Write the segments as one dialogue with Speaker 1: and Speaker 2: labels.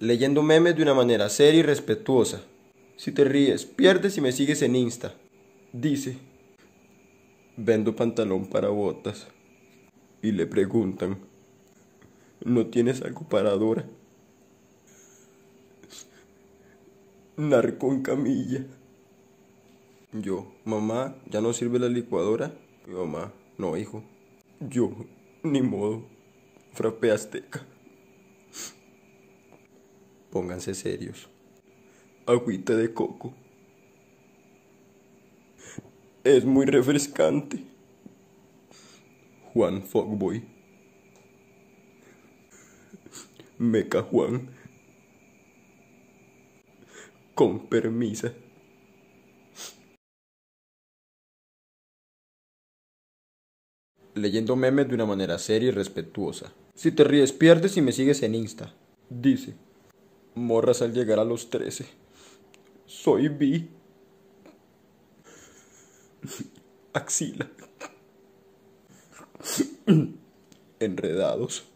Speaker 1: Leyendo memes de una manera seria y respetuosa. Si te ríes, pierdes y me sigues en Insta. Dice, vendo pantalón para botas. Y le preguntan, ¿no tienes algo para Dora? Narco en camilla. Yo, mamá, ¿ya no sirve la licuadora? Mi mamá, no, hijo. Yo, ni modo. Frappé azteca. Pónganse serios. Agüita de coco. Es muy refrescante. Juan Fogboy. Meca Juan. Con permisa. Leyendo memes de una manera seria y respetuosa. Si te ríes, pierdes y me sigues en Insta. Dice, morras al llegar a los 13. Soy bi. Axila. Enredados.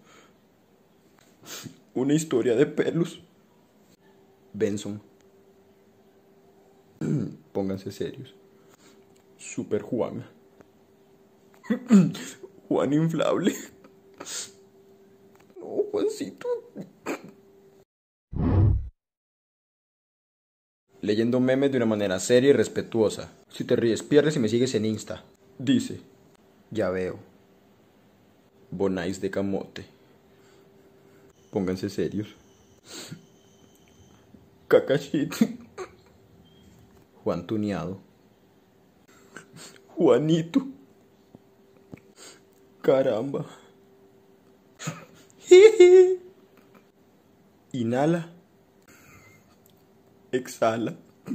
Speaker 1: Una historia de pelos. Benson. Pónganse serios. Super Juan. Juan inflable. No, Juancito. Leyendo memes de una manera seria y respetuosa. Si te ríes, pierdes y me sigues en Insta. Dice, ya veo. Bonais de camote. Pónganse serios. Cacachit. Juan tuneado. Juanito. Caramba. Inhala. Exhala.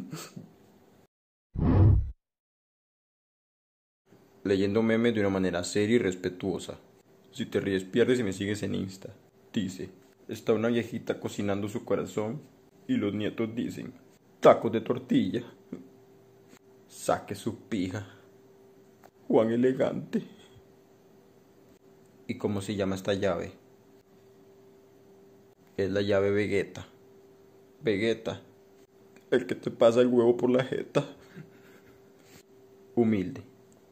Speaker 1: Leyendo memes de una manera seria y respetuosa. Si te ríes, pierdes y me sigues en Insta. Dice, está una viejita cocinando su corazón y los nietos dicen, tacos de tortilla. Saque su pija. Juan elegante. ¿Y cómo se llama esta llave? Es la llave Vegeta. Vegeta, el que te pasa el huevo por la jeta. Humilde.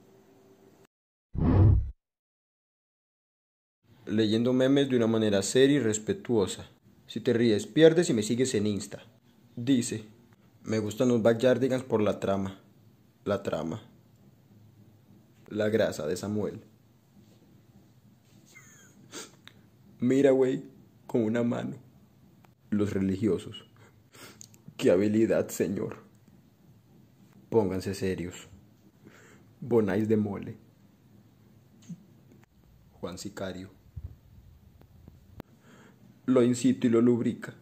Speaker 1: Leyendo memes de una manera seria y respetuosa. Si te ríes, pierdes y me sigues en Insta. Dice, me gustan los backyardigans por la trama. La trama. La grasa de Samuel. Mira, güey, con una mano. Los religiosos. ¡Qué habilidad, señor! Pónganse serios. Bonais de mole. Juan Sicario. Lo incito y lo lubrica.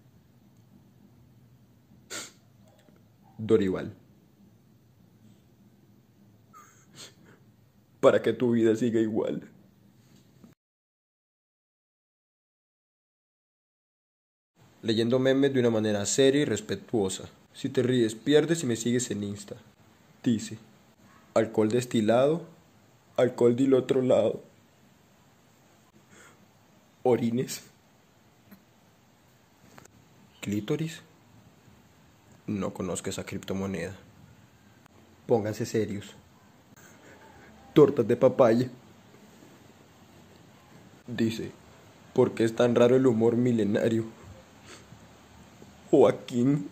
Speaker 1: Dorival. Para que tu vida siga igual. Leyendo memes de una manera seria y respetuosa. Si te ríes, pierdes y me sigues en Insta. Dice, alcohol destilado, alcohol del otro lado. Orines. Clítoris. No conozco esa criptomoneda. Pónganse serios. Tortas de papaya. Dice, ¿por qué es tan raro el humor milenario? Joaquín.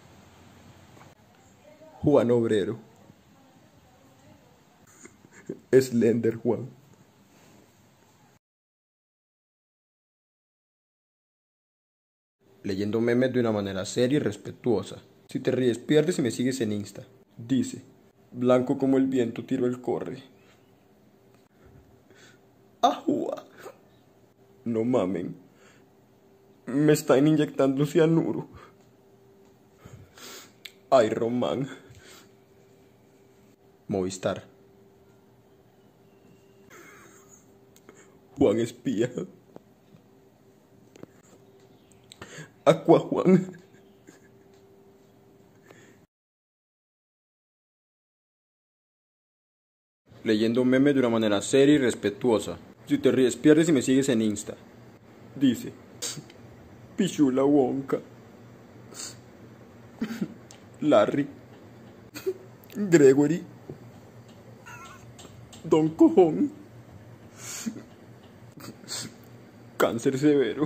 Speaker 1: Juan Obrero. Slender Juan. Leyendo memes de una manera seria y respetuosa. Si te ríes, pierdes y me sigues en Insta. Dice, blanco como el viento tiro el corre. ¡Ajua! No mamen. Me están inyectando cianuro. Ay, Román. Movistar. Juan Espía. Aqua Juan. Leyendo memes de una manera seria y respetuosa. Si te ríes, pierdes y me sigues en Insta. Dice, Pichula Wonka. Larry. Gregory. Don Cojón. Cáncer severo.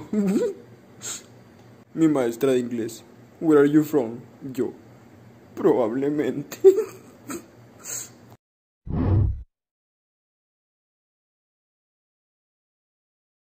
Speaker 1: Mi maestra de inglés. Where are you from? Yo. Probablemente.